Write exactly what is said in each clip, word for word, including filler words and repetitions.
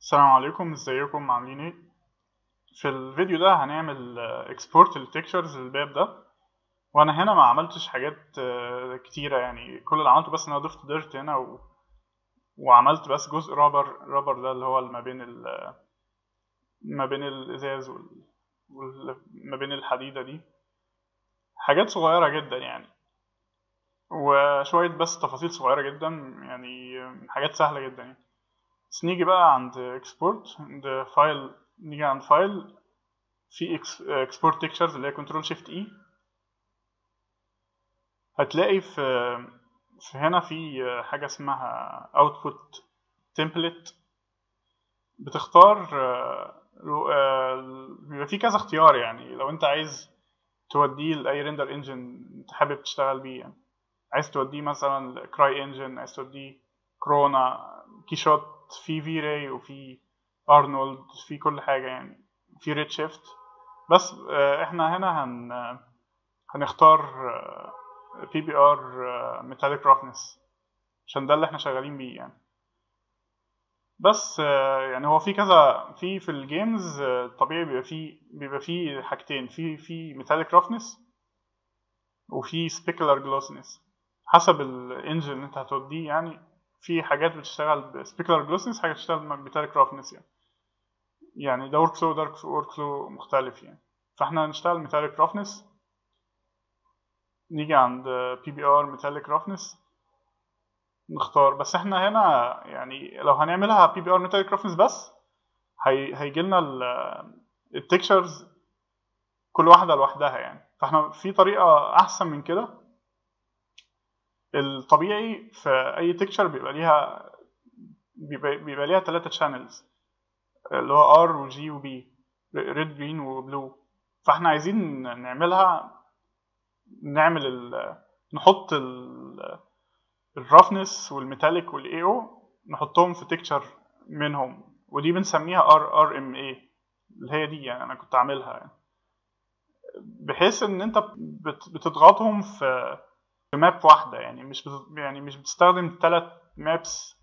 السلام عليكم، ازيكم عاملين ايه؟ في الفيديو ده هنعمل اكسبورت للتكتشرز للباب ده. وانا هنا ما عملتش حاجات آه، كتيره، يعني كل اللي عملته بس ان انا ضفت ديرت هنا و... وعملت بس جزء رابر رابر ده اللي هو ما بين ال... ما بين الازاز وال... وال... ما بين الحديده دي. حاجات صغيره جدا يعني، وشويه بس تفاصيل صغيره جدا، يعني حاجات سهله جدا يعني. بس نيجي بقى عند اكسبورت، عند فايل، نيجي عند فايل في اكسبورت تكتشرز اللي هي كنترول شيفت اي. هتلاقي في في هنا في حاجه اسمها output template. بتختار آه، بيبقى في كذا اختيار، يعني لو انت عايز توديه لاي ريندر انجن انت حابب تشتغل بيه، يعني عايز توديه مثلا كراي انجن، عايز توديه كرونا، كيشوت، في في راي وفي ارنولد، في كل حاجه يعني، في ريد شيفت. بس آه، احنا هنا هن هنختار بي بي ار ميتاليك رافنس عشان ده اللي احنا شغالين بيه يعني. بس آه، يعني هو في كذا في في الجيمز، آه، طبيعي بيبقى في بيبقى في حاجتين، في في ميتاليك رافنس وفي سبيكولار جلوسنس حسب الانجن اللي انت هتوديه يعني. في حاجات بتشتغل بسبيكولار جلوسنس، حاجات بتشتغل بميتاليك رافنس يعني. يعني ده ورك فلو، ده ورك فلو مختلف يعني. فاحنا هنشتغل ميتاليك رافنس. نيجي عند بي بي ار ميتاليك رافنس نختار. بس احنا هنا يعني لو هنعملها بي بي ار ميتاليك رافنس بس، هي هيجي لنا التكشرز كل واحده لوحدها يعني. فاحنا في طريقه احسن من كده. الطبيعي في اي تكشر بيبقى ليها بيبقى, بيبقى ليها ثلاثه شانلز، اللي هو ار وجي وبي، ريد جرين وبلو. فاحنا عايزين نعملها، نعمل ال نحط الرفنس والميتاليك والاي او، نحطهم في تكتشر منهم، ودي بنسميها ار ار ام اي، اللي هي دي يعني انا كنت عاملها يعني. بحيث ان انت بت- بتضغطهم في في ماب واحده، يعني مش بت... يعني مش بتستخدم ثلاث مابس.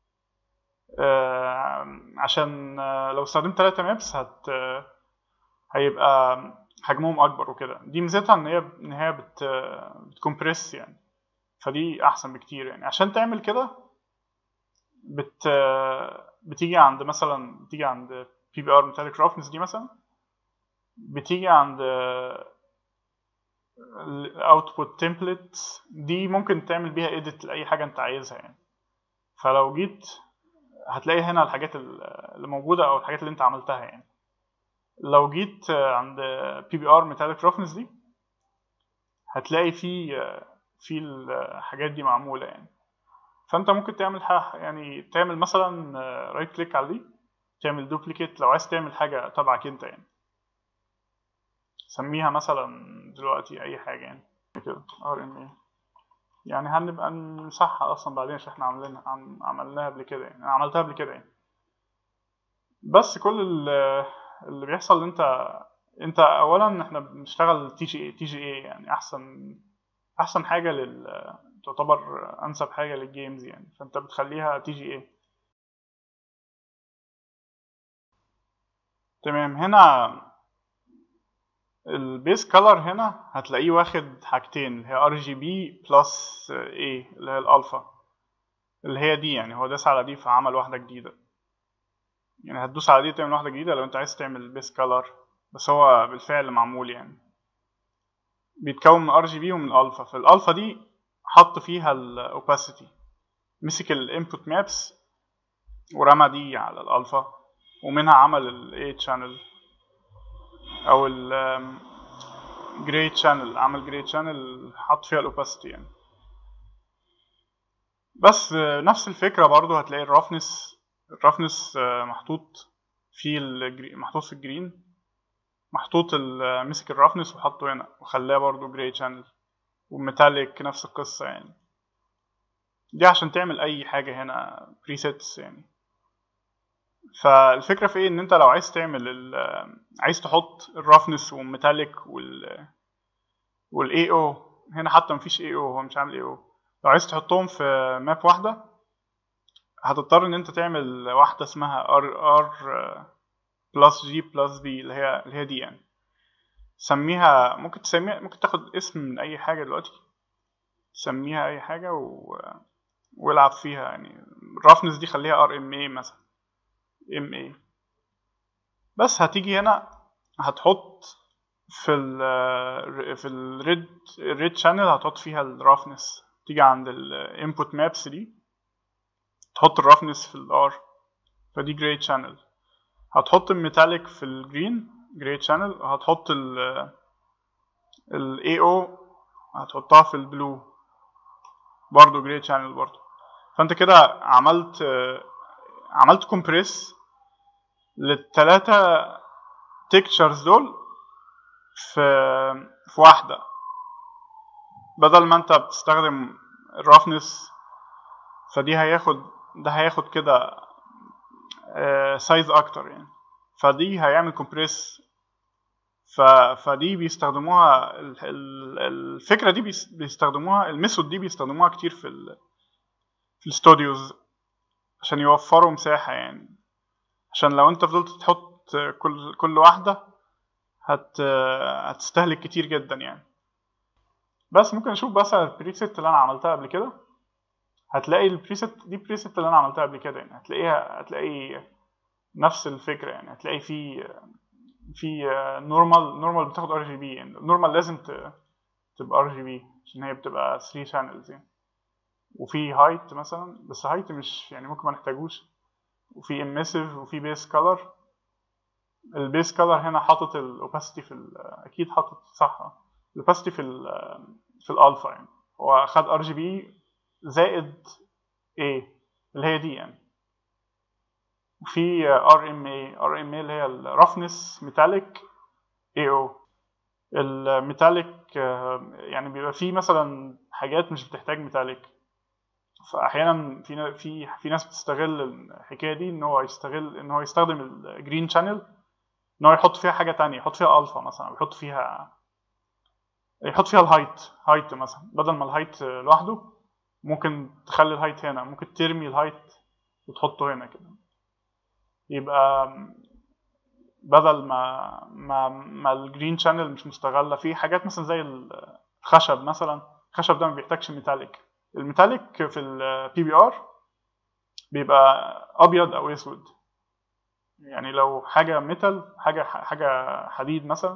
عشان آه، لو استخدمت ثلاثة مابس هت آه، هيبقى حجمهم اكبر وكده. دي ميزتها ان هي ان هي بت بتكمبريس يعني. فدي احسن بكتير يعني. عشان تعمل كده بت بتيجي عند مثلا بتيجي عند بي بي ار ميتاليك رافنس دي مثلا، بتيجي عند الاوتبوت تمبلت دي، ممكن تعمل بيها ايديت لاي حاجه انت عايزها يعني. فلو جيت هتلاقي هنا الحاجات اللي موجوده او الحاجات اللي انت عملتها يعني. لو جيت عند بي بي ار ميتاليك رافنس دي، هتلاقي في في الحاجات دي معموله يعني. فانت ممكن تعمل حاجة، يعني تعمل مثلا رايت كليك على دي، تعمل دوبليكيت لو عايز تعمل حاجه تبعك انت يعني. سميها مثلا دلوقتي اي حاجه يعني، كده ار ان اي. يعني هنبقى نمسحها اصلا بعدين عشان احنا عاملينها عم- عملناها قبل كده يعني، انا عملتها قبل كده يعني. بس كل ال- اللي بيحصل ان انت انت اولا احنا بنشتغل تي جي اي تي جي اي يعني احسن احسن حاجه لل تعتبر انسب حاجه للجيمز يعني. فانت بتخليها تي جي اي. تمام. هنا البيس كولر هنا هتلاقيه واخد حاجتين، اللي هي ار جي بي بلس ايه اللي هي الالفا، اللي هي دي يعني. هو داس على دي فعمل واحده جديده يعني. هتدوس على دي تعمل واحده جديده لو انت عايز تعمل بيس كولر. بس هو بالفعل معمول يعني. بيتكون من ار جي بي ومن الفا. فالالفا دي حط فيها الاوباسيتي، مسك الانبوت مابس ورمى دي على الالفا، ومنها عمل الاي تشانل او الجراي تشانل، عمل جراي تشانل حط فيها الاوباسيتي يعني. بس نفس الفكره برضو هتلاقي الرفنس الرفنس محطوط في الجري... محطوط في الجرين، محطوط ال- مسك الرفنس وحطه هنا وخلاه برضو جراي شانل. والميتاليك نفس القصة يعني. دي عشان تعمل اي حاجة هنا بريسيتس يعني. فالفكرة في ايه، ان انت لو عايز تعمل ال... عايز تحط الرفنس والميتاليك وال والاي او هنا، حتى مفيش اي او، هو مش عامل اي او. لو عايز تحطهم في ماب واحدة، هتضطر ان انت تعمل واحده اسمها ار ار بلس جي بلس بي اللي هي اللي هي دي يعني. سميها ممكن تسميها ممكن تاخد اسم من اي حاجه دلوقتي، سميها اي حاجه و... والعب فيها يعني. الرفنس دي خليها ار ام اي مثلا، ام اي. بس هتيجي هنا هتحط في ال في الريد الريد شانل هتحط فيها الرفنس. تيجي عند الانبوت مابس دي تحط الرفنس في الار، فدي جراي شانل. هتحط الميتاليك في الجرين جراي شانل، هتحط ال الاي او هتحطها في البلو برضو جراي شانل برضو. فانت كده عملت عملت كومبريس للثلاثه تكتشرز دول في في واحده، بدل ما انت بتستخدم الرفنس. فدي هياخد ده هياخد كده سايز اكتر يعني، فدي هيعمل كومبريس. ف... فدي بيستخدموها الفكره دي بيستخدموها الميثود دي بيستخدموها كتير في ال... في الاستوديوز عشان يوفروا مساحه يعني. عشان لو انت فضلت تحط كل كل واحده هت هتستهلك كتير جدا يعني. بس ممكن نشوف بس البريسيت اللي انا عملتها قبل كده. هتلاقي البريسيت دي بريسيت اللي انا عملتها قبل كده يعني. هتلاقيها هتلاقي نفس الفكره يعني. هتلاقي في في نورمال نورمال بتاخد ار جي بي يعني. نورمال لازم تبقى ار جي بي عشان هي بتبقى ثلاثة شانلز يعني. وفي هايت مثلا، بس هايت مش يعني ممكن ما نحتاجوش. وفي اميسيف وفي بيس كلر. البيس كلر هنا حاطط الاوباسيتي في اكيد حاطط صح الاوباسيتي في ال في الالفا يعني. هو خد ار جي بي زائد A اللي هي دي يعني. وفي ار ام اي ار ام اي اللي هي الرفنس ميتاليك اي او. الميتاليك يعني بيبقى فيه مثلا حاجات مش بتحتاج ميتاليك، فاحيانا في في في ناس بتستغل الحكايه دي ان هو يستغل ان هو يستخدم الجرين شانل ان هو يحط فيها حاجه تانية، يحط فيها الفا مثلا، او يحط فيها يحط فيها الهايت هايت مثلا. بدل ما الهايت لوحده ممكن تخلي الهايت هنا، ممكن ترمي الهايت وتحطه هنا كده. يبقى بدل ما ما ما الجرين شانل مش مستغله في حاجات مثلا زي الخشب مثلا. الخشب ده ما بيحتاجش ميتاليك. الميتاليك في البي بي ار بيبقى ابيض او اسود يعني. لو حاجه ميتال حاجه حاجه حديد مثلا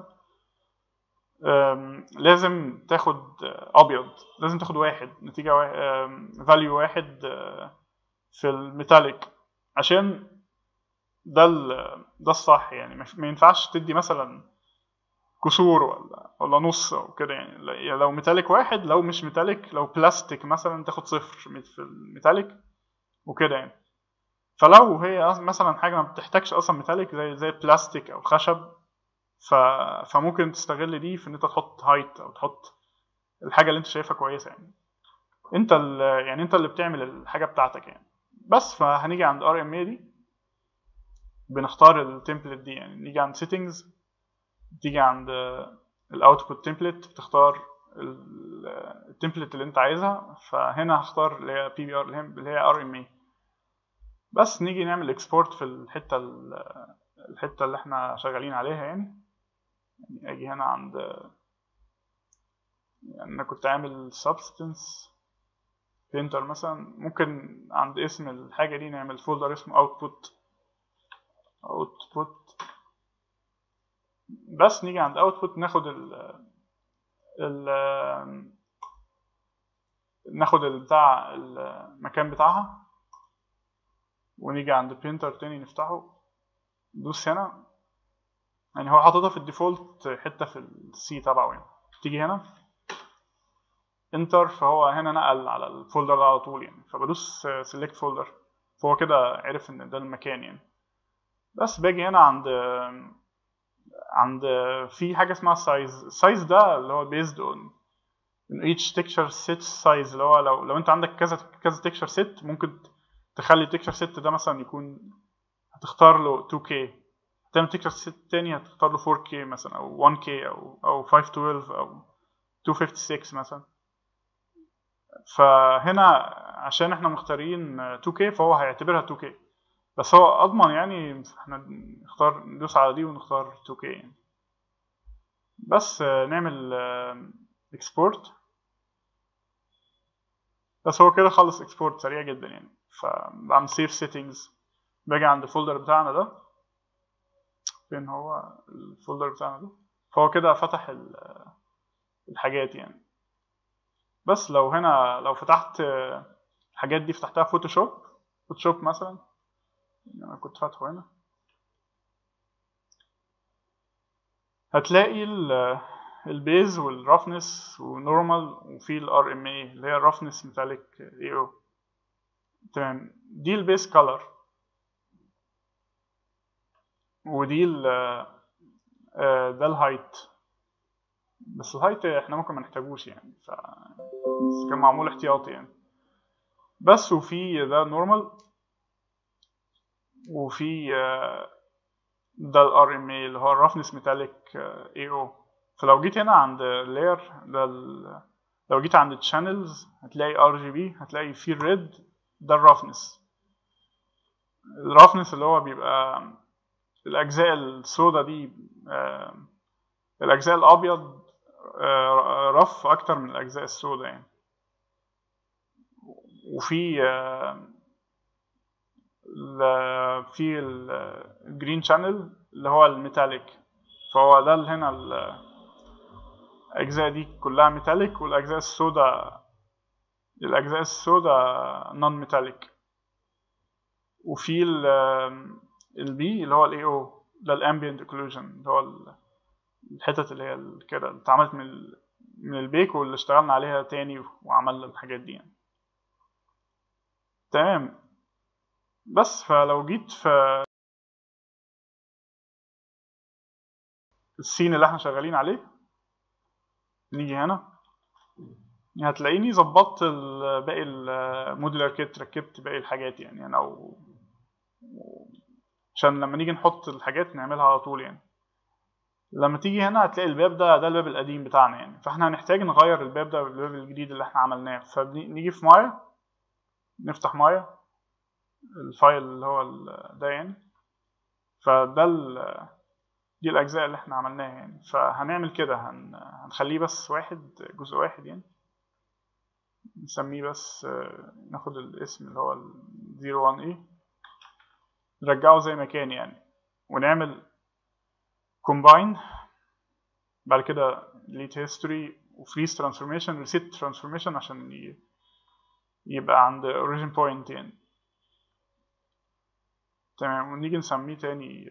لازم تاخد ابيض، لازم تاخد واحد نتيجه فاليو واحد في الميتاليك عشان ده ده الصح يعني. ما ينفعش تدي مثلا كسور ولا ولا نص او كده يعني. لو ميتاليك واحد، لو مش ميتاليك لو بلاستيك مثلا تاخد صفر في الميتاليك وكده يعني. فلو هي مثلا حاجه ما بتحتاجش اصلا ميتاليك زي زي البلاستيك او الخشب، ف... فممكن تستغل دي في ان انت تحط هايت او تحط الحاجه اللي انت شايفها كويسه يعني. انت ال... يعني انت اللي بتعمل الحاجه بتاعتك يعني. بس فهنيجي عند ار ام اي دي بنختار التمبلت دي يعني. نيجي عند سيتنجز، تيجي عند الاوتبوت تمبلت بتختار التمبلت اللي انت عايزها. فهنا هختار اللي هي بي بي ار اللي هي ار ام اي. بس نيجي نعمل اكسبورت في الحته الحته اللي احنا شغالين عليها يعني. يعني اجي هنا عند يعني انا كنت عامل substance painter مثلا. ممكن عند اسم الحاجه دي نعمل فولدر اسمه output output. بس نيجي عند output ناخد ال ال ناخد البتاع المكان بتاعها، ونيجي عند printer تاني نفتحه ندوس هنا يعني. هو حاططها في الديفولت حته في السي تبعه يعني. تيجي هنا انتر، فهو هنا نقل على الفولدر ده على طول يعني. فبدوس سيلكت فولدر، فهو كده عرف ان ده المكان يعني. بس باجي هنا عند عند في حاجه اسمها سايز. السايز ده اللي هو بيزد اون each texture set size. اللي هو لو لو انت عندك كذا كذا texture set ممكن تخلي texture set ده مثلا يكون هتختار له تو كيه، تعمل texture set تاني هتختار له فور كيه مثلا او ون كيه او او فايف تويلف او تو فيفتي سيكس مثلا. فهنا عشان احنا مختارين تو كيه فهو هيعتبرها تو كيه، بس هو اضمن يعني احنا نختار ندوس على دي ونختار تو كيه يعني. بس نعمل اكسبورت، بس هو كده خلص اكسبورت سريع جدا يعني. فبعمل سيف سيتنجز، باجي عند الفولدر بتاعنا ده، فين هو الفولدر بتاعنا ده، فهو كده فتح الحاجات يعني. بس لو هنا لو فتحت الحاجات دي فتحتها فوتوشوب، فوتوشوب مثلا انا كنت فاتحه هنا، هتلاقي البيز والرفنس ونورمال، وفي الار ام اي اللي هي الرفنس ميتاليك اي او. تمام، دي البيز كولر، ودي ال ده الهايت، بس الهايت احنا ممكن ما نحتاجوش يعني، ف كان معمول احتياطي يعني. بس وفي ده نورمال، وفي ده الار ام اي اللي هو الرفنس ميتاليك اي او. فلو جيت هنا عند لاير ده ال... لو جيت عند الشانلز هتلاقي ار جي بي، هتلاقي في الريد ده الرفنس. الرفنس اللي هو بيبقى الاجزاء السوداء دي، الاجزاء الابيض رف اكتر من الاجزاء السوداء يعني. وفي في الجرين شانل اللي هو الميتاليك، فهو ده اللي هنا الاجزاء دي كلها ميتاليك، والاجزاء السوداء الاجزاء السوداء نون ميتاليك. وفي البي اللي هو الاي او ده الامبيانت اوكلوجن، اللي هو الحتت اللي هي كده اللي اتعملت من من البيك واللي اشتغلنا عليها تاني وعملنا الحاجات دي يعني. تمام، بس فلو جيت في السين اللي احنا شغالين عليه، نيجي هنا هتلاقيني ظبطت باقي الموديلر كيت، ركبت باقي الحاجات يعني انا، او عشان لما نيجي نحط الحاجات نعملها على طول يعني. لما تيجي هنا هتلاقي الباب ده ده الباب القديم بتاعنا يعني، فاحنا هنحتاج نغير الباب ده بالباب الجديد اللي احنا عملناه. فنيجي في مايا، نفتح مايا الفايل اللي هو ده يعني، فده دي الاجزاء اللي احنا عملناها يعني. فهنعمل كده، هن... هنخليه بس واحد، جزء واحد يعني، نسميه بس، ناخد الاسم اللي هو زيرو وان اي، نرجعه زي ما كان يعني، ونعمل combine، بعد كده delete history وfreeze transformation reset transformation عشان يبقى عند origin point يعني. تمام، ونيجي نسميه تاني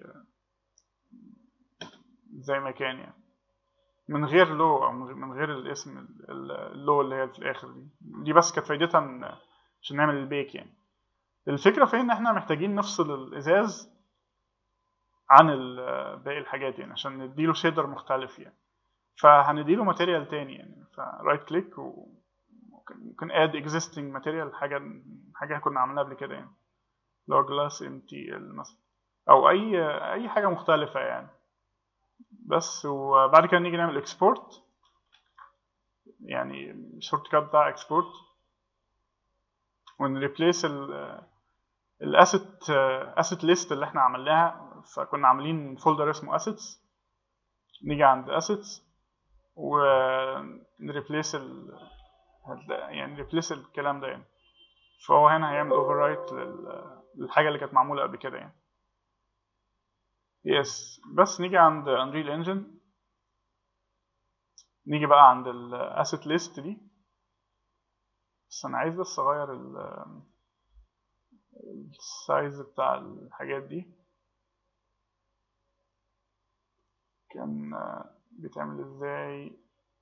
زي ما كان يعني، من غير لو او من غير الاسم اللو اللي هي في الاخر دي. دي بس كانت فايدتها عشان نعمل البيك يعني. الفكره في ان احنا محتاجين نفصل الازاز عن باقي الحاجات يعني، عشان نديله شيدر مختلف يعني. فهنديله ماتيريال تاني يعني، فرايت كليك وممكن اد اكزيستنج ماتيريال، حاجه حاجه كنا عملناها قبل كده يعني، لو جلاس ام تي ال مثلا، او اي اي حاجه مختلفه يعني. بس وبعد كده نيجي نعمل اكسبورت يعني، الشورت كات بتاع اكسبورت، ونريبليس الاسيت اسيت ليست اللي احنا عملناها. فكنا عاملين فولدر اسمه اسيتس، نيجي عند اسيتس ونريبليس ال يعني ريبليس الكلام ده يعني. فهو هنا هيعمل اوفر رايت للحاجه اللي كانت معموله قبل كده يعني. يس، بس نيجي عند انريل انجن، نيجي بقى عند الاسيت ليست دي، بس انا عايز بس اغير السايز بتاع الحاجات دي، كان بيتعمل ازاي.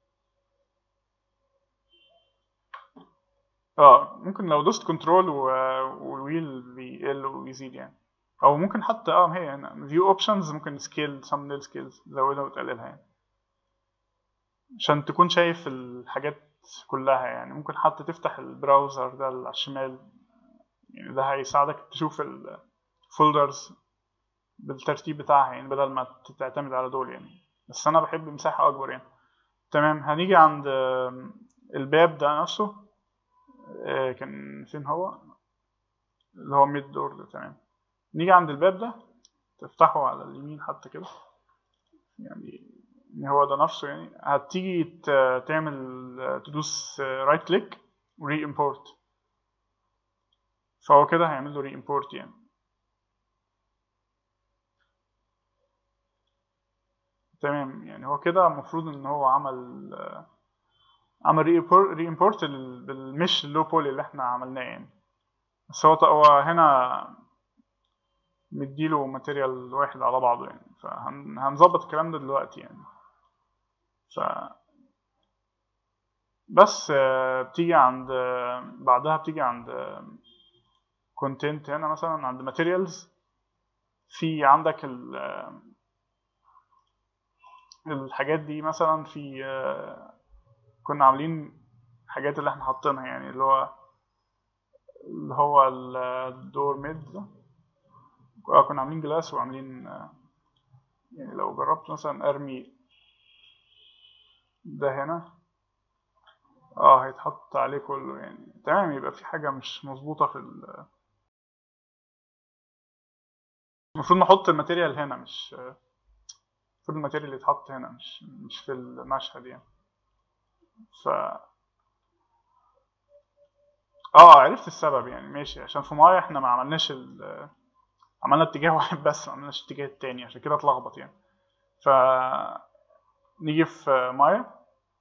اه ممكن لو دوست كنترول والويل بيقل ويزيد يعني، او ممكن حتى اه هي هنا فيو اوبشنز، ممكن سكيل ثامبنيل سكيلز زودها وتقللها يعني، عشان تكون شايف الحاجات كلها يعني. ممكن حتى تفتح البراوزر ده على الشمال يعني، ده هيساعدك تشوف الفولدرز بالترتيب بتاعها يعني، بدل ما تعتمد على دول يعني، بس انا بحب مساحة اكبر يعني. تمام، هنيجي عند الباب ده نفسه، آه كان فين هو اللي هو ميد دور ده. تمام، نيجي عند الباب ده تفتحه على اليمين حتى كده، يعني هو ده نفسه. يعني هتيجي تعمل تدوس رايت كليك وري امبورت، فهو كده هيعمل له ري امبورت يعني. تمام، يعني هو كده المفروض ان هو عمل عمل ري امبورت بالمش اللو بولي اللي احنا عملناه يعني. بس هو هو هنا مديله ماتيريال واحد على بعضه يعني، فهنظبط الكلام ده دلوقتي يعني. ف بس بتيجي عند بعدها بتيجي عند كونتنت هنا مثلا عند ماتيريالز، في عندك الحاجات دي مثلا. في كنا عاملين حاجات اللي احنا حاطينها يعني، اللي هو اللي هو الدور ميد ده كنا عاملين جلاس وعاملين يعني. لو جربت مثلا ارمي ده هنا اه هيتحط عليه كله يعني. تمام، يبقى في حاجة مش مظبوطة في ال... المفروض نحط الماتيريال هنا، مش المفروض الماتيريال اللي يتحط هنا، مش مش في المشهد يعني. ف اه عرفت السبب يعني. ماشي، عشان في مايا احنا ما عملناش ال... عملنا اتجاه واحد بس، ما عملناش اتجاه التاني، عشان كده اتلخبط يعني. ف نيجي في مايا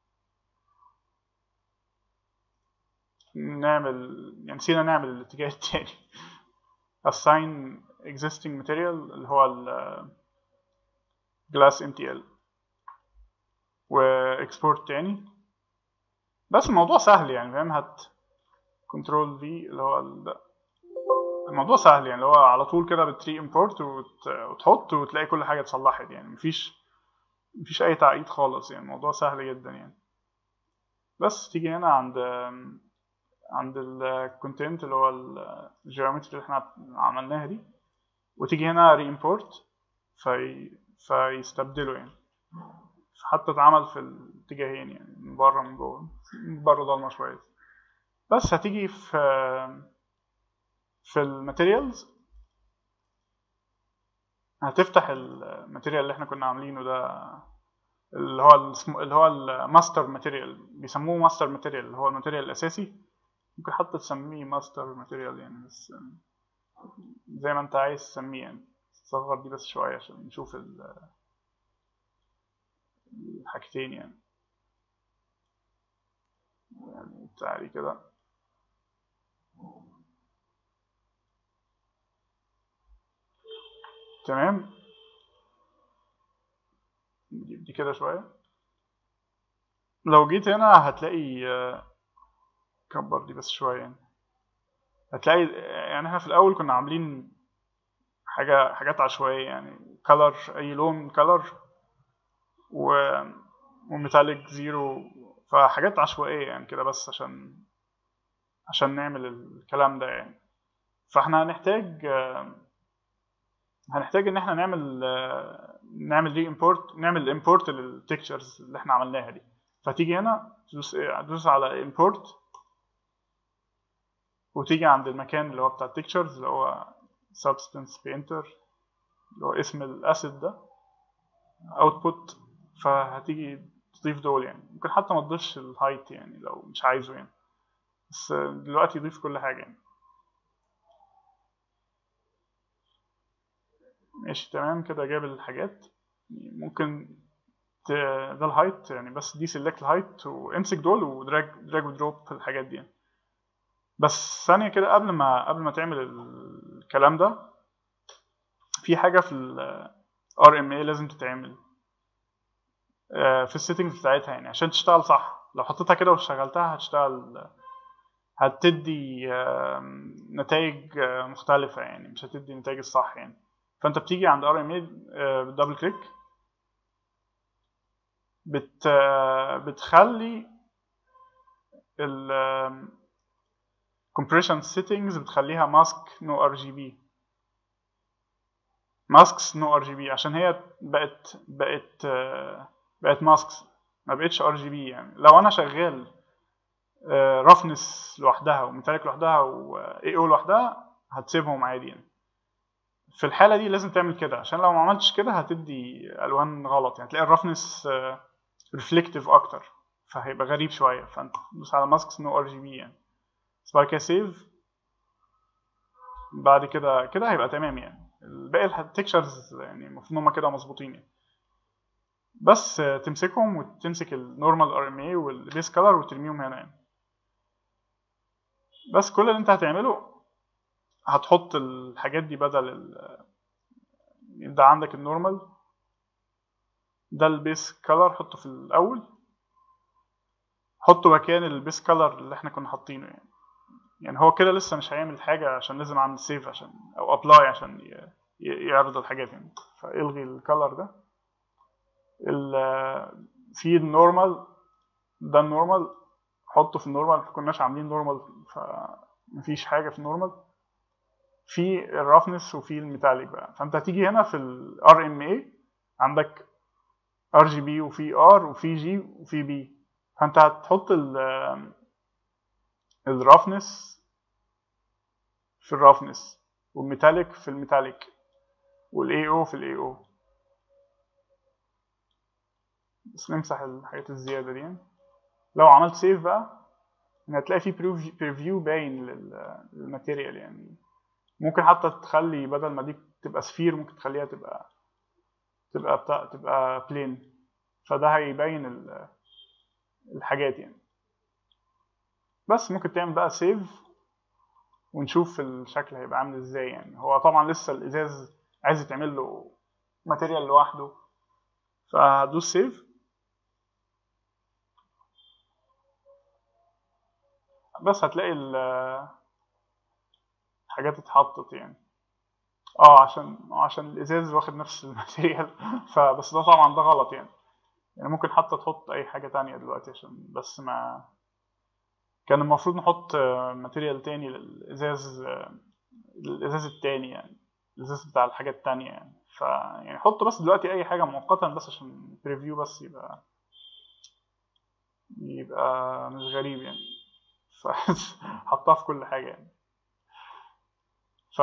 نعمل يعني، نسينا نعمل الاتجاه التاني assign existing material اللي هو ال glass ام تي ال و export تاني. بس الموضوع سهل يعني، فاهم؟ هت كنترول في اللي هو ال... الموضوع سهل يعني، اللي هو على طول كده بتري امبورت وت... وتحط وتلاقي كل حاجه اتصلحت يعني. مفيش مفيش اي تعقيد خالص يعني، الموضوع سهل جدا يعني. بس تيجي هنا عند عند الكونتنت اللي هو الجيومتري اللي احنا عملناها دي، وتيجي هنا ري امبورت في... فيستبدله يعني. حتى اتعمل في الاتجاهين يعني، من بره من جوه. من بره ضلمه شويه. بس هتيجي في في الماتيريالز، هتفتح الماتيريال اللي احنا كنا عاملينه ده، اللي هو اللي هو الماستر ماتيريال. بيسموه ماستر ماتيريال، اللي هو الماتيريال الاساسي. ممكن حتى تسميه ماستر ماتيريال يعني، بس زي ما انت عايز تسميه يعني. صغر دي بس شويه عشان نشوف الحاجتين يعني. يعني تعالي كده. تمام، نجيب دي كده شويه. لو جيت هنا هتلاقي، كبر دي بس شويه يعني. هتلاقي يعني احنا في الاول كنا عاملين حاجه حاجات عشوائيه يعني، كلر اي لون كلر و وميتاليك زيرو، فحاجات عشوائيه يعني كده، بس عشان عشان نعمل الكلام ده يعني. فاحنا هنحتاج هنحتاج ان احنا نعمل نعمل ري امبورت نعمل امبورت للتكتشرز اللي احنا عملناها دي. فتيجي هنا تدوس تدوس على امبورت، وتيجي عند المكان اللي هو بتاع التكتشرز اللي هو substance painter، اللي هو اسم الاسيد ده output. فهتيجي تضيف دول يعني. ممكن حتى ما تضيفش الهايت يعني لو مش عايزه يعني، بس دلوقتي يضيف كل حاجة يعني. ماشي تمام كده، جاب الحاجات. ممكن ت... ده الهايت يعني، بس دي سيلكت الهايت وامسك دول ودراج دراج ودروب الحاجات دي يعني. بس ثانية كده، قبل ما قبل ما تعمل الكلام ده، في حاجة في ال ار ام اي لازم تتعمل في السيتنجز بتاعتها يعني، عشان تشتغل صح. لو حطيتها كده وشغلتها هتشتغل، هتدي نتائج مختلفة يعني، مش هتدي النتائج الصح يعني. فانت بتيجي عند ار ام اي دبل كليك، بت بتخلي ال compression settings بتخليها mask no ار جي بي masks no ار جي بي، عشان هي بقت بقت بقت masks، ما بقتش ار جي بي يعني. لو انا شغال رفنس لوحدها وميتاليك لوحدها واي او لوحدها هتسيبهم عادي يعني. في الحاله دي لازم تعمل كده، عشان لو ما عملتش كده هتدي الوان غلط يعني، تلاقي الرفنس ريفلكتيف اكتر فهيبقى غريب شويه. فانت تدوس على ماسكس نو ار جي بي يعني، بس بعد كده سيف. بعد كده كده هيبقى تمام يعني. الباقي التكشرز يعني المفروض ان هم كده مظبوطين يعني. بس تمسكهم وتمسك النورمال ار ام اي والبيس كلر وترميهم هنا يعني. بس كل اللي انت هتعمله هتحط الحاجات دي بدل ال... ده عندك النورمال، ده البيس كلر حطه في الاول، حطه مكان البيس كلر اللي احنا كنا حاطينه يعني. يعني هو كده لسه مش هيعمل حاجه عشان لازم اعمل سيف عشان او ابلاي عشان ي... يعرض الحاجات يعني. فالغي الكلر ده. ال... في النورمال، ده النورمال حطه في النورمال، ما كناش عاملين نورمال فمفيش حاجه في النورمال. في الرفنس وفي الميتاليك بقى، فانت هتيجي هنا في الار ام اي عندك ار جي بي وفي ار وفي جي وفي بي، فانت هتحط الرفنس في الرفنس والميتاليك في الميتاليك والاي او في الاي او. بس نمسح الحاجات الزياده دي يعني. لو عملت سيف بقى هتلاقي في بريفيو باين للماتيريال يعني. ممكن حتى تخلي بدل ما دي تبقى سفير ممكن تخليها تبقى تبقى بتاع تبقى بلين، فده هيبين الحاجات يعني. بس ممكن تعمل بقى سيف ونشوف الشكل هيبقى عامل ازاي يعني. هو طبعا لسه الازاز عايز يتعمل له ماتيريال لوحده، فهدوس سيف. بس هتلاقي الحاجات اتحطت يعني. اه عشان عشان الازاز واخد نفس الماتيريال فبس ده طبعا ده غلط يعني. يعني ممكن حتى تحط اي حاجه تانية دلوقتي عشان بس ما كان المفروض نحط ماتيريال تاني للازاز، الازاز التاني يعني، الازاز بتاع الحاجه التانية يعني. ف يعني حط بس دلوقتي اي حاجه مؤقتا بس عشان بريفيو بس يبقى يبقى مش غريب يعني. فحطها في كل حاجه يعني. ف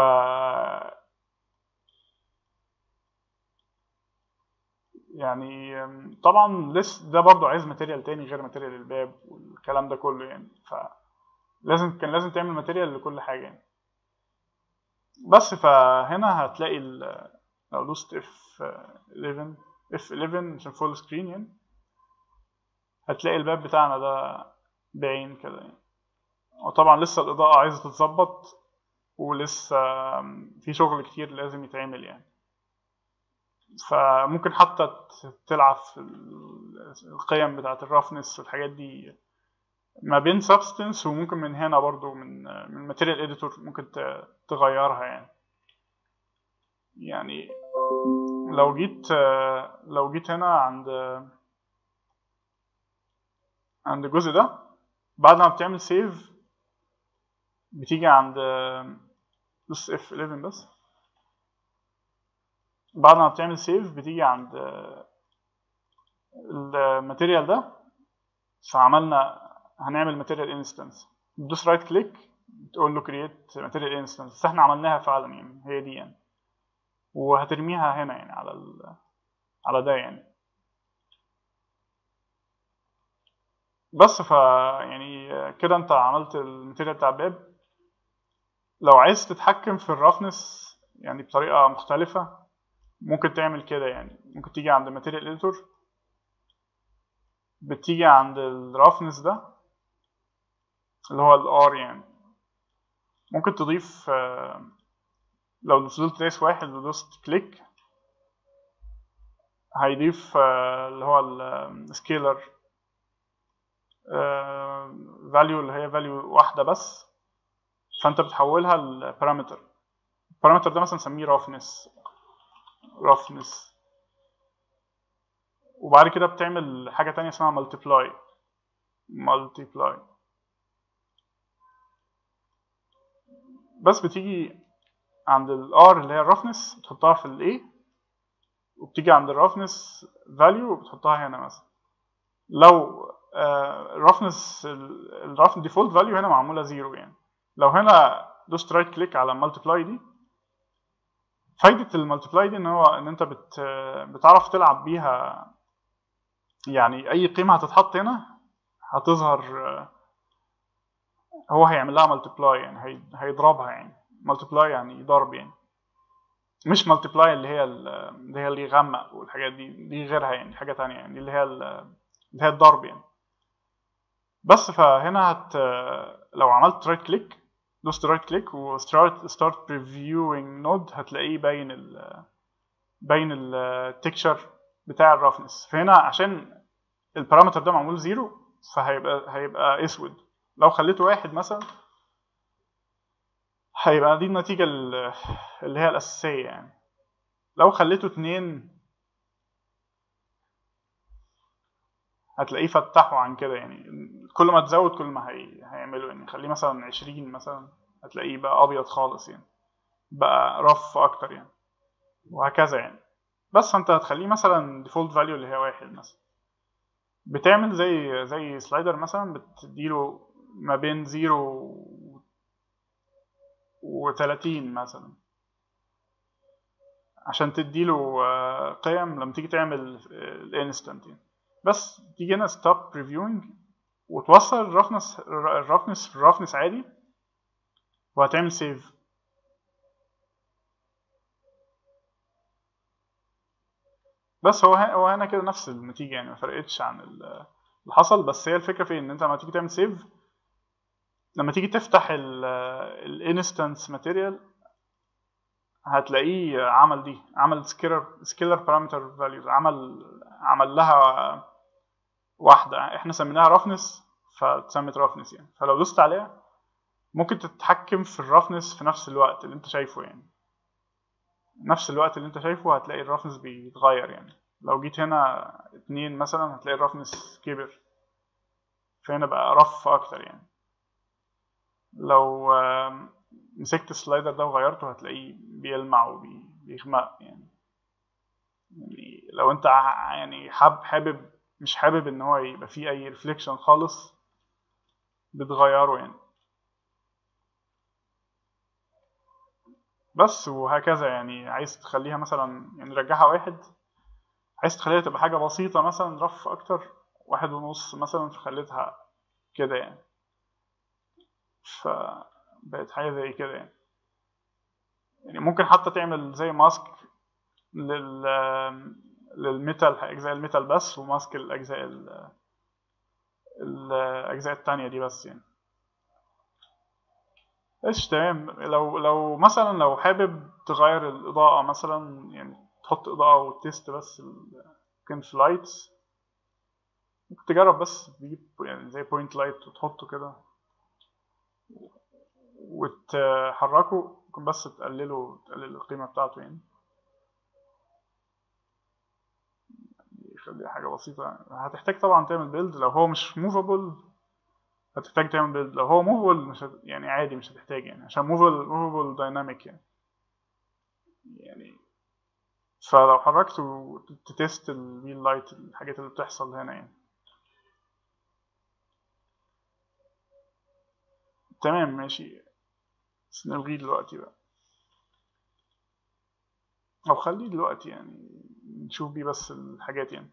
يعني طبعا لسه ده برضو عايز ماتيريال تاني غير ماتيريال الباب والكلام ده كله يعني. فلازم كان لازم تعمل ماتيريال لكل حاجه يعني. بس فهنا هتلاقي لو دوست اف احداشر اف احداشر عشان فول سكرين يعني، هتلاقي الباب بتاعنا ده باين كده يعني. وطبعا لسه الاضاءه عايزه تتظبط ولسه في شغل كتير لازم يتعمل يعني. فممكن حتى تلعب في القيم بتاعه الرفنس والحاجات دي ما بين سبستنس، وممكن من هنا برضو من من ماتيريال اديتور ممكن تغيرها يعني. يعني لو جيت لو جيت هنا عند عند الجزء ده بعد ما بتعمل سيف بتيجي عند بس اف احداشر بس. بعد ما بتعمل سيف بتيجي عند الماتيريال ده، فعملنا هنعمل ماتيريال انستنس، تدوس رايت كليك تقول له كرييت ماتيريال انستنس، بس احنا عملناها فعلا يعني هي دي يعني، وهترميها هنا يعني على ال... على ده يعني. بس ف يعني كده انت عملت الماتيريال بتاع الباب. لو عايز تتحكم في الرفنس يعني بطريقه مختلفه ممكن تعمل كده يعني. ممكن تيجي عند الماتيريال اديتور، بتيجي عند الرفنس ده اللي هو الار يعني، ممكن تضيف لو فضلت دايس واحد ودوست كليك هيضيف اللي هو السكيلر فاليو اللي هي فاليو واحده بس، فانت بتحولها لبارامتر. البارامتر ده مثلا نسميه رفنس رفنس وبعد كده بتعمل حاجه تانية اسمها ملتبلاي ملتبلاي بس بتيجي عند الار اللي هي الرفنس تحطها في الاي، وبتيجي عند الرفنس فاليو وبتحطها هنا مثلا. لو الرفنس الرفن ديفولت فاليو هنا معموله زيرو يعني. لو هنا دوست رايت كليك على المالتيبلاي دي، فايده المالتيبلاي دي ان هو ان انت بت بتعرف تلعب بيها، يعني اي قيمه هتتحط هنا هتظهر، هو هيعمل لها مالتيبلاي يعني هيضربها يعني. مالتيبلاي يعني ضرب يعني، مش مالتيبلاي اللي هي اللي هي اللي يغمق والحاجات دي، دي غيرها يعني حاجه تانية يعني، اللي هي اللي هي الضرب يعني. بس فهنا هت لو عملت رايت كليك، دوست رايت كليك وستارت ستارت بريفيوينج نود، هتلاقيه باين ال باين التكشر بتاع الرفنس. فهنا عشان البارامتر ده معمول زيرو فهيبقى هيبقى اسود. لو خليته واحد مثلا هيبقى دي النتيجة اللي هي الأساسية يعني. لو خليته اتنين هتلاقيه فتحه عن كده يعني، كل ما تزود كل ما هي... هيعمله يعني. خليه مثلا عشرين مثلا هتلاقيه بقى أبيض خالص يعني، بقى رف أكتر يعني، وهكذا يعني. بس فأنت هتخليه مثلا default value اللي هي واحد مثلا. بتعمل زي زي سلايدر مثلا، بتديله ما بين زيرو وتلاتين مثلا عشان تديله قيم لما تيجي تعمل الانستنت يعني. بس تيجي هنا stop previewing وتوصل الرفنس الرفنس في الرفنس عادي، وهتعمل سيف. بس هو هو هنا كده نفس النتيجه يعني، ما فرقتش عن اللي حصل. بس هي الفكره في ان انت لما تيجي تعمل سيف، لما تيجي تفتح الانستنس ماتيريال هتلاقيه عمل دي عمل سكيلر سكيلر بارامتر فاليوز، عمل عمل لها واحده احنا سميناها رفنس فاتسمت رفنس يعني. فلو دوست عليها ممكن تتحكم في الرفنس في نفس الوقت اللي انت شايفه يعني، نفس الوقت اللي انت شايفه هتلاقي الرفنس بيتغير يعني. لو جيت هنا اتنين مثلا هتلاقي الرفنس كبر، فهنا بقى رف اكتر يعني. لو مسكت السلايدر ده وغيرته هتلاقيه بيلمع وبيغمق يعني. يعني لو انت يعني حاب حابب مش حابب ان هو يبقى فيه اي ريفليكشن خالص بتغيره يعني. بس وهكذا يعني. عايز تخليها مثلا يعني رجعها واحد، عايز تخليها تبقى حاجة بسيطة مثلا رف أكتر، واحد ونص مثلا، فخليتها كده يعني، فبقت حاجة زي كده يعني. يعني ممكن حتى تعمل زي ماسك لل للميتال، أجزاء الميتال بس، وماسك الأجزاء ال... الأجزاء التانية دي بس يعني. ايش تمام. لو لو مثلا لو حابب تغير الإضاءة مثلا يعني، تحط إضاءة وتست بس ممكن في لايتس، ممكن تجرب بس تجيب يعني زي بوينت لايت وتحطه كده وتحركه، ممكن بس تقلله تقلل القيمة بتاعته يعني، يخليها حاجة بسيطة. هتحتاج طبعا تعمل بيلد. لو هو مش موفابل هتحتاج تعمل بيلد، لو هو موفابل مش هت... يعني عادي مش هتحتاج يعني، عشان موفابل موفابل دايناميك يعني. يعني فلو حركت وتتست الويل لايت الحاجات اللي بتحصل هنا يعني. تمام ماشي. بس نلغيه دلوقتي بقى، او خليه دلوقتي يعني نشوف بيه بس الحاجات يعني.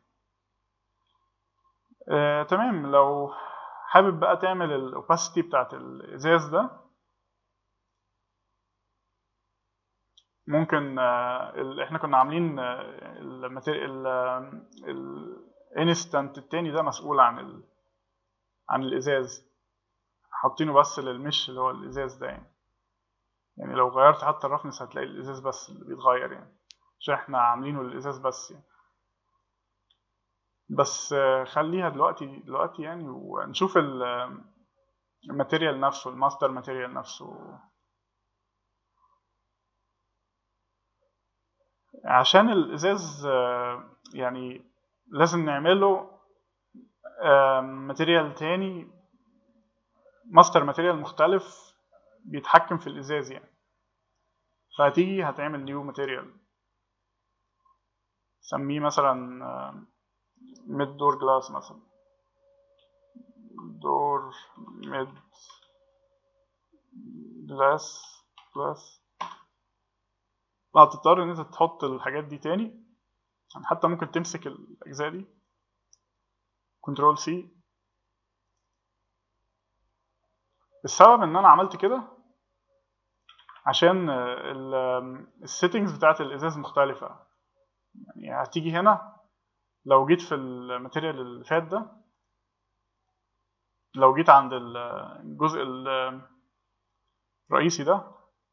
آه، تمام. لو حابب بقى تعمل الاوباسيتي بتاعت الازاز ده، ممكن آه ال- احنا كنا عاملين الانستنت التاني ده مسؤول عن ال عن الازاز، حاطينه بس للمش اللي هو الازاز ده يعني. يعني لو غيرت حتى الرفنس هتلاقي الازاز بس اللي بيتغير يعني، عشان احنا عاملينه للازاز بس يعني. بس آه خليها دلوقتي دلوقتي يعني، ونشوف ال- الماتيريال نفسه، الماستر ماتيريال نفسه. عشان الازاز آه، يعني لازم نعمله ماتيريال تاني، ماستر ماتيريال مختلف بيتحكم في الازاز يعني. فهتيجي هتعمل نيو ماتيريال، سميه مثلا ميد دور جلاس مثلا. دور ميد جلاس جلاس. هتضطر ان انت تحط الحاجات دي تاني، يعني حتى ممكن تمسك الاجزاء دي كنترول سي. السبب ان انا عملت كده عشان السيتنجز بتاعت الازاز مختلفة. يعني هتيجي هنا لو جيت في الماتيريال اللي فات ده، لو جيت عند الجزء الرئيسي ده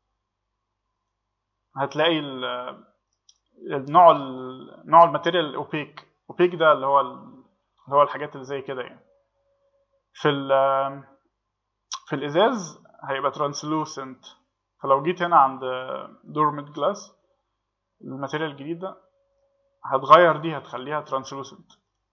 هتلاقي النوع نوع الماتيريال الاوبيك. اوبيك ده اللي هو اللي هو الحاجات اللي زي كده يعني. في في الازاز هيبقى ترانسلوسنت. فلو جيت هنا عند دور ميد جلاس الماتيريال الجديد ده هتغير دي، هتخليها ترانسلوسنت.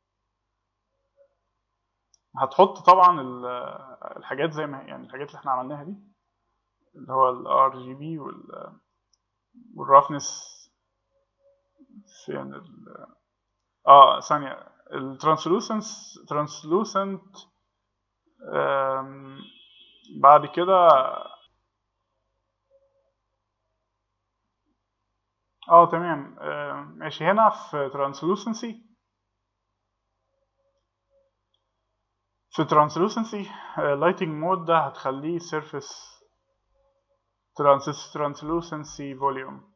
هتحط طبعا الحاجات زي ما هي، يعني الحاجات اللي احنا عملناها دي اللي هو الار جي بي والرافنس. فين ال اه ثانيه الترانسلوسنس ترانسلوسنت. بعد كده اه تمام. ماشي هنا في ترانسلوسنسي في ترانسلوسنسي لايتنج مود ده هتخليه سيرفيس ترانسلوسنسي فوليوم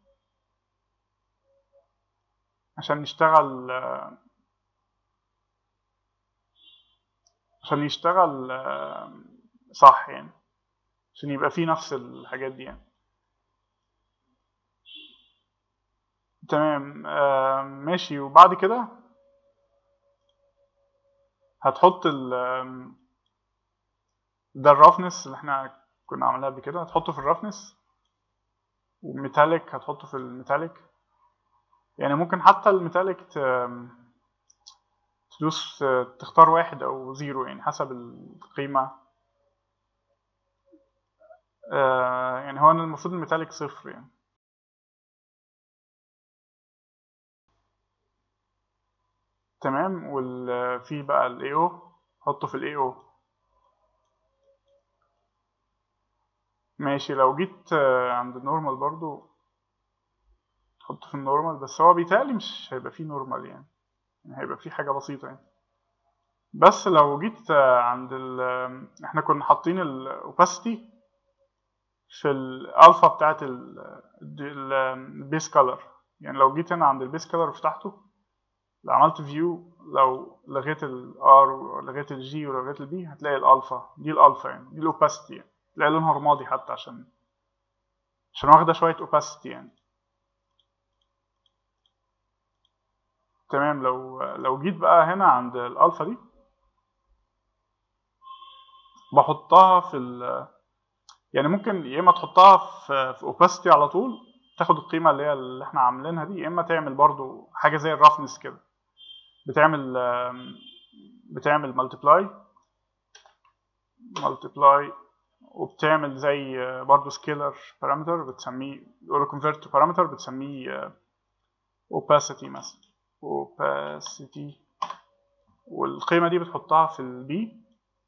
عشان يشتغل عشان يشتغل صح يعني، عشان يبقى فيه نفس الحاجات دي يعني. تمام ماشي. وبعد كده هتحط ال ده الرفنس اللي احنا كنا عملناه قبل كده، هتحطه في الرفنس. والميتاليك هتحطه في الميتاليك. يعني ممكن حتى الميتاليك تدوس تختار واحد او زيرو يعني حسب القيمة. يعني هو المفروض الميتاليك صفر يعني. تمام. وفي بقى ال إيه أو حطه في ال إيه أو. ماشي. لو جيت عند النورمال برضو حطه في النورمال، بس هو بيتهيألي مش هيبقى فيه نورمال يعني. يعني هيبقى فيه حاجة بسيطة يعني. بس لو جيت عند ال احنا كنا حاطين الاوباسيتي في الالفا بتاعت البيس كولر. يعني لو جيت هنا عند البيس كولر وفتحته، لو عملت فيو، لو لغيت الار ولغيت الجي ولغيت البي هتلاقي الالفا دي الالفا يعني دي الاوباسيتي يعني. تلاقي لونها رمادي حتى عشان عشان واخده شويه اوباسيتي يعني. تمام. لو لو جيت بقى هنا عند الالفا دي بحطها في ال يعني ممكن يا اما تحطها في في اوباسيتي على طول تاخد القيمه اللي هي اللي احنا عاملينها دي، يا اما تعمل برضو حاجه زي الرفنس كده، بتعمل بتعمل مالتيبلاي مالتيبلاي وبتعمل زي برضو سكيلر بارامتر بتسميه بيقولوا convert to parameter بتسميه opacity مثلا opacity. والقيمه دي بتحطها في البي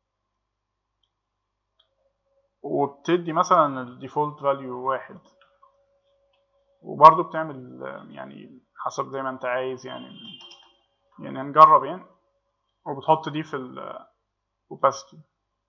وبتدي مثلا الديفولت فاليو واحد. وبرضو بتعمل يعني حسب زي ما انت عايز يعني. يعني نجرب يعني. وبتحط دي في ال opacity.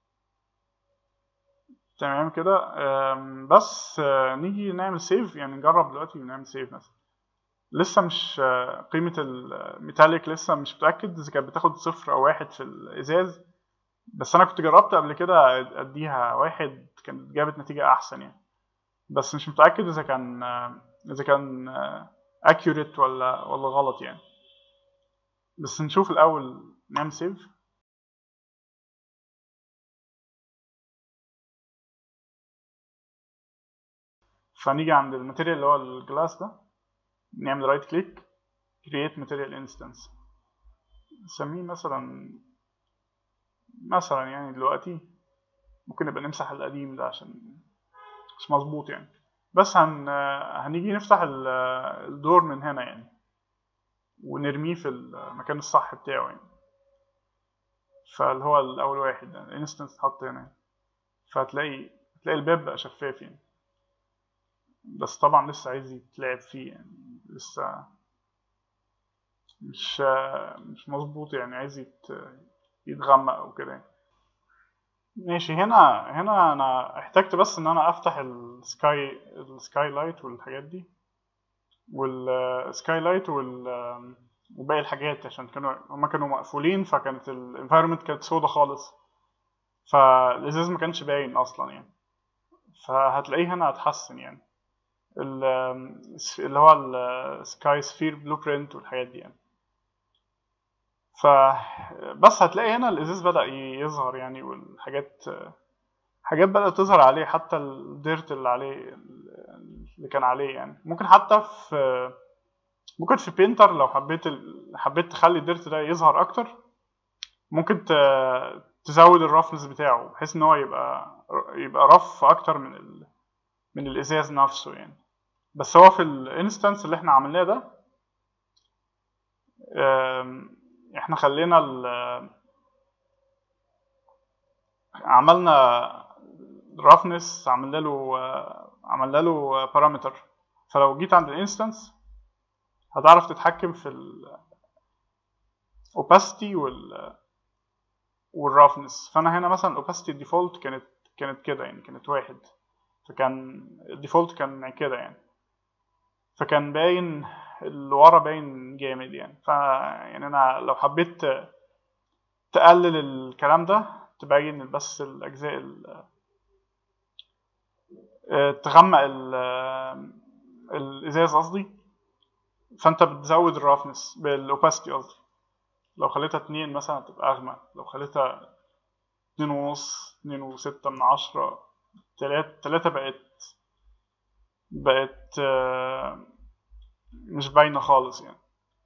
تمام كده. بس نيجي نعمل سيف يعني نجرب دلوقتي ونعمل سيف مثلا. لسه مش قيمة الميتاليك لسه مش متأكد إذا كانت بتاخد صفر أو واحد في الإزاز. بس أنا كنت جربت قبل كده أديها واحد كانت جابت نتيجة أحسن يعني. بس مش متأكد إذا كان إذا كان accurate ولا ولا غلط يعني. بس نشوف الأول نعمل سيف. فنيجي عند الماتيريال اللي هو الجلاس ده، نعمل رايت كليك create material instance. نسميه مثلا مثلا يعني دلوقتي ممكن نبقى نمسح القديم ده عشان مش مظبوط يعني. بس هن هنيجي نفتح الدور من هنا يعني ونرميه في المكان الصح بتاعه يعني. فاللي هو الاول واحد الانستنس اتحط هنا، فهتلاقي تلاقي الباب بقى شفاف يعني. بس طبعا لسه عايز يتلعب فيه يعني، لسه مش مش مظبوط يعني، عايز يت- يتغمق او كده يعني. ماشي. هنا هنا انا احتجت بس ان انا افتح السكاي السكاي لايت والحاجات دي، والسكاي لايت وال وباقي الحاجات، عشان كانوا هما كانوا مقفولين، فكانت الانفايرمنت كانت سودا خالص، فالازاز ما كانش باين اصلا يعني. فهتلاقيه هنا هتحسن يعني، ال- اللي هو السكاي سفير بلو برينت والحاجات دي يعني. ف بس هتلاقي هنا الازاز بدأ يظهر يعني، والحاجات حاجات بدأت تظهر عليه، حتى الديرت اللي عليه اللي كان عليه يعني. ممكن حتى في ممكن في بينتر لو حبيت ال... حبيت تخلي الديرت ده يظهر اكتر، ممكن ت... تزود الرفنس بتاعه بحيث ان هو يبقى يبقى رف اكتر من ال... من الازاز نفسه يعني. بس هو في الانستنس اللي احنا عملناه ده، آم، احنا خلينا ال... عملنا الرفنس، عملنا له عملنا له بارامتر. فلو جيت عند الانستنس هتعرف تتحكم في الاوباسيتي وال والرفنس. فانا هنا مثلا الاوباسيتي الديفولت كانت كانت كده يعني، كانت واحد، فكان الديفولت كان كده يعني، فكان باين اللي ورا باين جامد يعني. ف يعني انا لو حبيت تقلل الكلام ده، تبين بس الاجزاء ال- آه، تغمق ال- آه، الازاز قصدي، فانت بتزود الرفنس بالاوباسيتي قصدي. لو خليتها اتنين مثلا تبقى اغمق، لو خليتها اتنين ونص، اتنين وستة من عشرة، تلاتة تلاتة بقت بقت آه، مش باينة خالص يعني.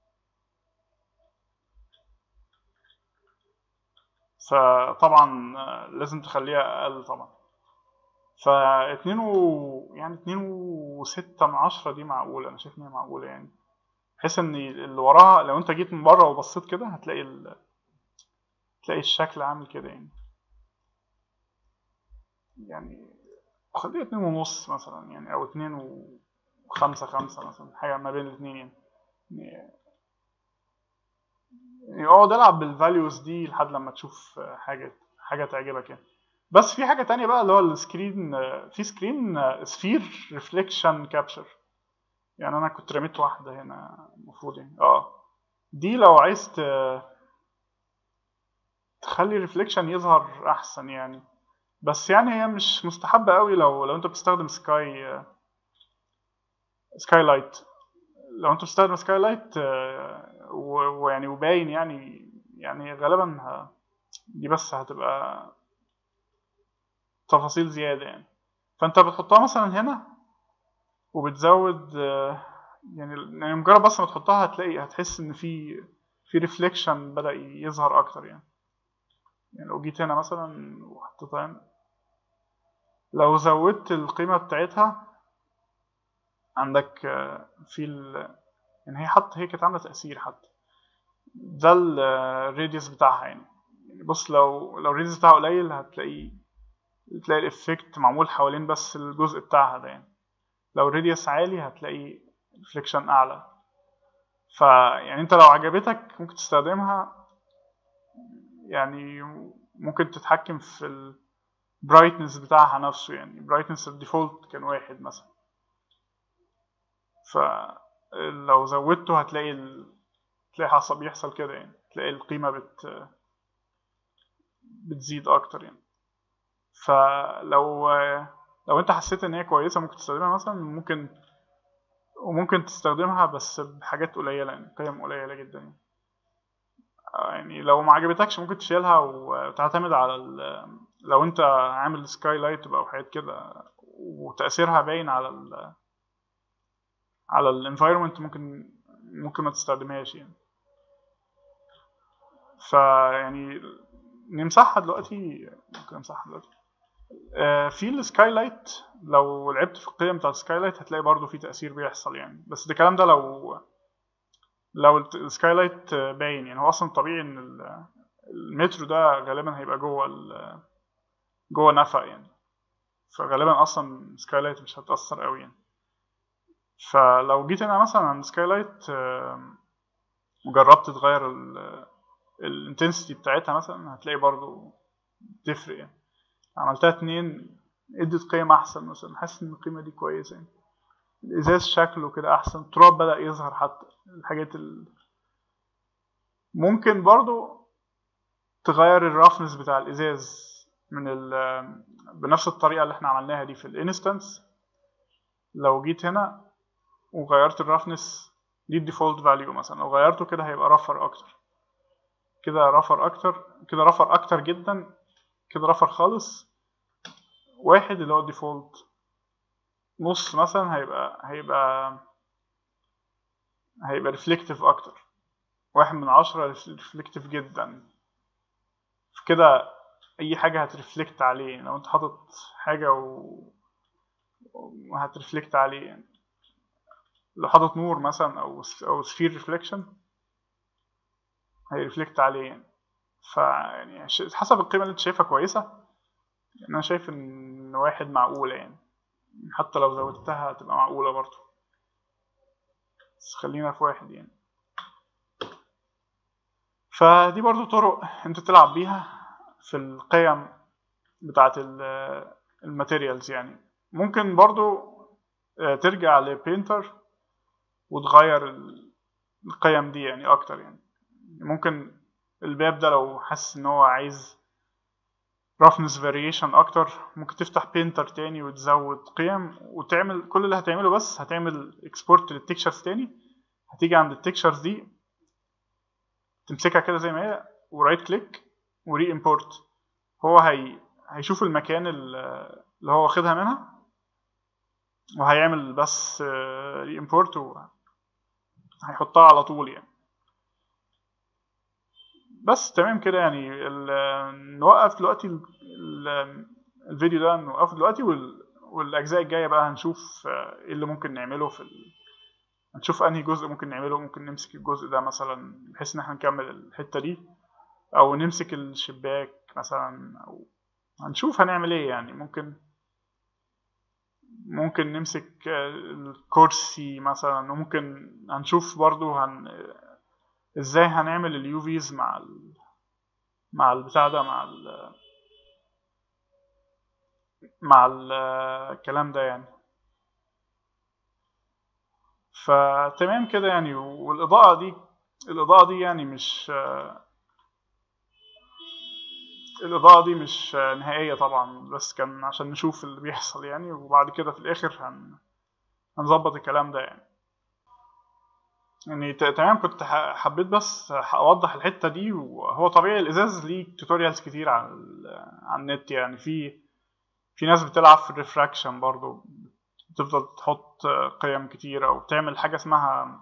فطبعا آه، لازم تخليها اقل طبعا. فاتنين و يعني اتنين وستة من عشرة دي معقولة، انا شايف ان هي معقولة يعني، بحيث ان اللي وراها لو انت جيت من بره وبصيت كده هتلاقي ال... تلاقي الشكل عامل كده يعني. يعني خليها اتنين ونص مثلا يعني، او اتنين وخمسة خمسة مثلا، حاجة ما بين الاتنين يعني. يعني اقعد العب بالفاليوز دي لحد لما تشوف حاجة حاجة تعجبك يعني. بس في حاجة تانية بقى، اللي هو السكرين، في سكرين سفير ريفليكشن كابشر. يعني انا كنت رميت واحدة هنا المفروض يعني، اه دي لو عايز ت- تخلي الريفليكشن يظهر احسن يعني. بس يعني هي مش مستحبة قوي لو لو انت بتستخدم سكاي سكاي لايت. لو انت بتستخدم سكاي لايت ويعني وباين يعني، يعني غالبا ه- دي بس هتبقى تفاصيل زيادة يعني. فانت بتحطها مثلا هنا وبتزود آه، يعني يعني مجرد بس ما تحطها هتلاقي هتحس ان في في ريفليكشن بدأ يظهر اكتر يعني. يعني لو جيت هنا مثلا وحطيتها هنا، لو زودت القيمة بتاعتها عندك آه، في ال... يعني هي حتى هي كانت عاملة تأثير حتى، ده الراديوس بتاعها يعني. يعني بص، لو لو الراديوس بتاعها قليل هتلاقي تلاقي الافكت معمول حوالين بس الجزء بتاعها ده يعني. لو الراديوس عالي هتلاقي ريفليكشن اعلى. فيعني انت لو عجبتك ممكن تستخدمها يعني، ممكن تتحكم في البرايتنس بتاعها نفسه يعني. برايتنس الديفولت كان واحد مثلا، فلو زودته هتلاقي ال... تلاقي حصل بيحصل كده يعني، تلاقي القيمة بت... بتزيد اكتر يعني. فلو لو انت حسيت ان هي كويسة ممكن تستخدمها مثلا، ممكن وممكن تستخدمها بس بحاجات قليلة يعني، قيم قليلة جدا يعني. يعني لو ما عجبتكش ممكن تشيلها وتعتمد على ال... لو انت عامل سكاي لايت او حاجات كده وتأثيرها باين على ال... على الانفايرمنت، ممكن ممكن ما تستخدمهاش يعني. فيعني نمسحها دلوقتي، ممكن نمسحها دلوقتي. آه، في السكاي لايت لو لعبت في القيم بتاع السكاي لايت هتلاقي برضو في تأثير بيحصل يعني. بس ده الكلام ده لو لو السكاي لايت باين يعني. هو اصلا طبيعي ان ال... المترو ده غالبا هيبقى جوه ال جوه نفق يعني، فغالبا اصلا سكايلايت مش هتأثر قوي يعني. فلو جيت هنا مثلا عند سكايلايت وجربت تغير الانتنسيتي بتاعتها مثلا، هتلاقي برضو تفرق يعني. عملتها اتنين ادت قيمة احسن مثلا، حاسس ان القيمة دي كويسة يعني. الازاز شكله كده احسن، التراب بدأ يظهر، حتى الحاجات ال... ممكن برضو تغير الرفنس بتاع الازاز من ال... بنفس الطريقة اللي احنا عملناها دي في الانستنس. لو جيت هنا وغيرت الرفنس دي الديفولت فاليو مثلا، لو غيرته كده هيبقى رفر اكتر، كده رفر اكتر، كده رفر اكتر جدا، كده رفر خالص. واحد اللي هو الديفولت، نص مثلا هيبقى هيبقى هيبقى ريفلكتيف اكتر، واحد من عشرة ريفلكتيف جدا. كده اي حاجة هترفلكت عليه، لو انت حاطط حاجة و... وهترفلكت عليه يعني. لو حاطط نور مثلا او او سفير ريفليكشن هيرفلكت عليه يعني. فيعني حسب القيمة اللي انت شايفها كويسة يعني. انا شايف ان واحد معقولة يعني، حتى لو زودتها هتبقى معقولة برضو، بس خلينا في واحد يعني. فدي برضو طرق انت تلعب بيها في القيم بتاعت الماتيريالز يعني. ممكن برضو ترجع لبينتر وتغير القيم دي يعني اكتر يعني. ممكن الباب ده لو حاسس ان هو عايز roughness variation اكتر، ممكن تفتح بينتر تاني وتزود قيم وتعمل كل اللي هتعمله، بس هتعمل اكسبورت للتكشرز تاني. هتيجي عند التكشرز دي تمسكها كده زي ما هي ورايت كليك وري امبورت. هو هي هيشوف المكان اللي هو واخدها منها وهيعمل بس ري امبورت وهيحطها على طول يعني. بس تمام كده يعني. نوقف دلوقتي الفيديو ده، نوقفه دلوقتي، والاجزاء الجايه بقى هنشوف ايه اللي ممكن نعمله في ال... هنشوف انهي جزء ممكن نعمله. ممكن نمسك الجزء ده مثلا بحيث ان احنا نكمل الحته دي، او نمسك الشباك مثلا، او هنشوف هنعمل ايه يعني. ممكن ممكن نمسك الكرسي مثلا، وممكن هنشوف برضو هن... ازاي هنعمل اليوفيز مع ال... مع البتاع ده، مع ال... مع ال... الكلام ده يعني. فتمام كده يعني. والاضاءه دي الاضاءه دي يعني مش الاضاءه دي مش نهائيه طبعا، بس كان عشان نشوف اللي بيحصل يعني، وبعد كده في الاخر هن... هنظبط الكلام ده يعني. يعني تمام. كنت حبيت بس اوضح الحته دي. وهو طبيعي الازاز ليه توتوريالز كتير على على النت يعني. في في ناس بتلعب في الريفراكشن برضو، بتفضل تحط قيم كتيره او بتعمل حاجه اسمها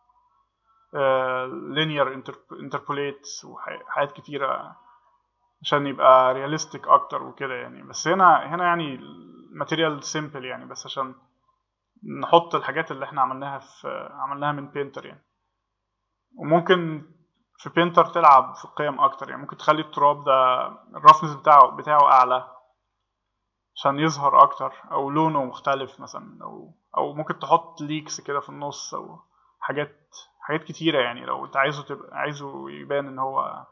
لينير انتربوليت وحاجات كتيره عشان يبقى رياليستيك اكتر وكده يعني. بس هنا هنا يعني الماتيريال سيمبل يعني، بس عشان نحط الحاجات اللي احنا عملناها في عملناها من بينتر يعني. وممكن في بينتر تلعب في القيم اكتر يعني. ممكن تخلي التراب ده الرفنس بتاعه بتاعه اعلى عشان يظهر اكتر، او لونه مختلف مثلا، او او ممكن تحط ليكس كده في النص، او حاجات حاجات كتيره يعني. لو انت عايزه تبقى عايزه يبان ان هو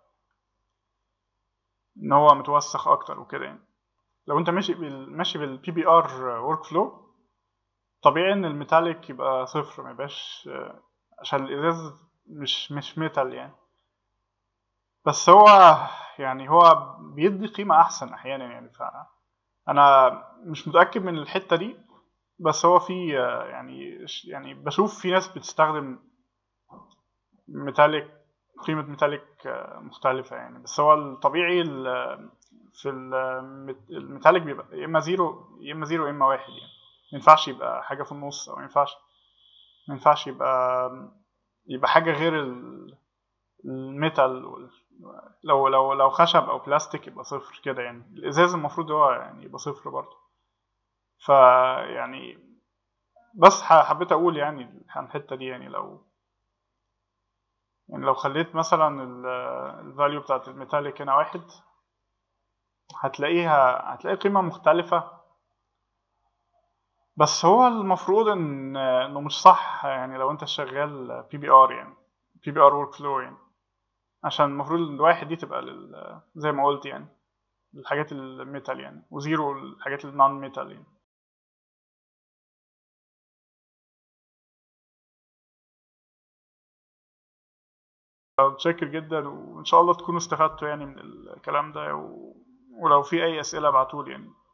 ان هو متوسخ اكتر وكده يعني. لو انت ماشي بال ماشي بالبي بي ار ورك فلو، طبيعي ان الميتاليك يبقى صفر، ما يبقاش، عشان الازاز مش مش ميتال يعني. بس هو يعني هو بيدي قيمة أحسن أحيانا يعني. فأنا مش متأكد من الحتة دي، بس هو في يعني يعني بشوف في ناس بتستخدم ميتاليك، قيمة ميتاليك مختلفة يعني. بس هو الطبيعي في الميتاليك بيبقى يا إما زيرو يا إما زيرو يا إما واحد يعني. ما ينفعش يبقى حاجة في النص، أو ما ينفعش ما ينفعش يبقى يبقى حاجة غير الميتال. لو لو لو خشب او بلاستيك يبقى صفر كده يعني. الازاز المفروض هو يعني يبقى صفر برضه. فيعني بس حبيت اقول يعني عن الحته دي يعني. لو يعني لو خليت مثلا الفاليو بتاعت الميتاليك هنا واحد، هتلاقيها هتلاقي قيمة مختلفة. بس هو المفروض ان انه مش صح يعني لو انت شغال بي بي ار، يعني بي بي ار ورك فلو، يعني عشان المفروض الواحد دي تبقى لل زي ما قلت يعني الحاجات الميتال يعني، وزيرو الحاجات النون ميتال يعني. متشكر جدا، وان شاء الله تكونوا استفدتوا يعني من الكلام ده، و... ولو في اي اسئله ابعتولي يعني.